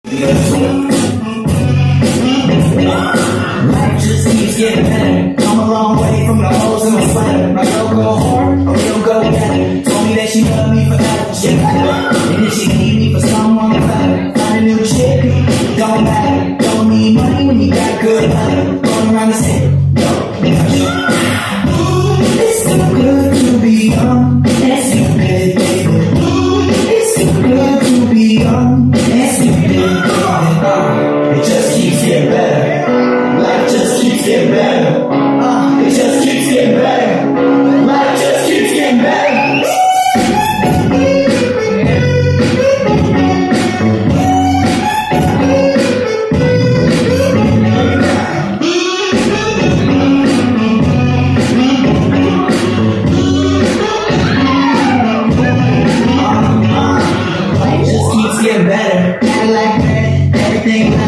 Life just keeps getting better. Come a long way from the holes in my sweater. My girl go hard, or we'll go better. Told me that she loved me forever. She better. And if she need me for someone better, find a new chick, don't matter. Don't need money when you got good money. Going around the city, yo. It's too good to be young. That's stupid, baby. It's too good to be young. That's stupid, baby. It just keeps getting better. Life just keeps getting better. It just keeps getting better. Life just keeps getting better. Life just keeps getting better. Cadillac red, everything.